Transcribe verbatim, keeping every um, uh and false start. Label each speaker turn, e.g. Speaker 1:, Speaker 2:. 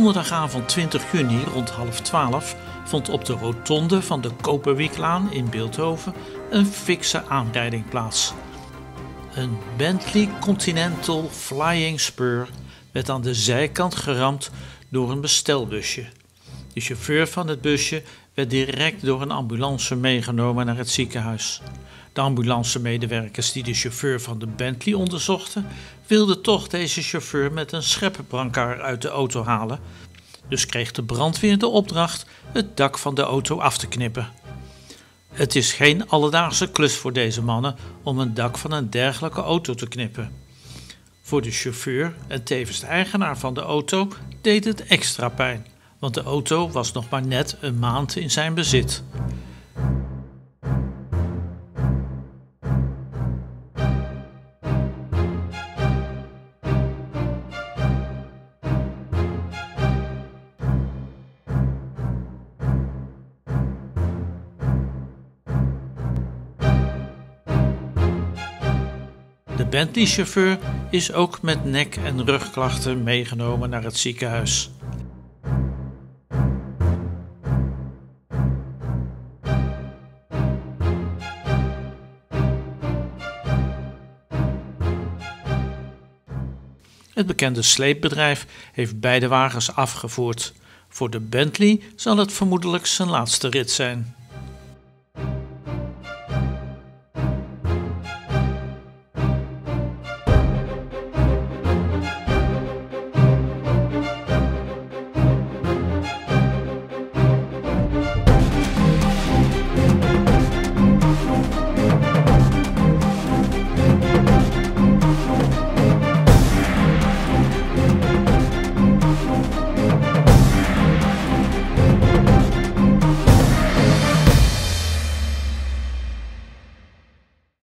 Speaker 1: donderdagavond twintig juni rond half twaalf vond op de rotonde van de Koperwieklaan in Bilthoven een fikse aanrijding plaats. Een Bentley Continental Flying Spur werd aan de zijkant geramd door een bestelbusje. De chauffeur van het busje werd direct door een ambulance meegenomen naar het ziekenhuis. De ambulancemedewerkers die de chauffeur van de Bentley onderzochten, wilden toch deze chauffeur met een scheppenbrancard uit de auto halen. Dus kreeg de brandweer de opdracht het dak van de auto af te knippen. Het is geen alledaagse klus voor deze mannen om een dak van een dergelijke auto te knippen. Voor de chauffeur en tevens de eigenaar van de auto deed het extra pijn, want de auto was nog maar net een maand in zijn bezit. De Bentley-chauffeur is ook met nek- en rugklachten meegenomen naar het ziekenhuis. Het bekende sleepbedrijf heeft beide wagens afgevoerd. Voor de Bentley zal het vermoedelijk zijn laatste rit zijn.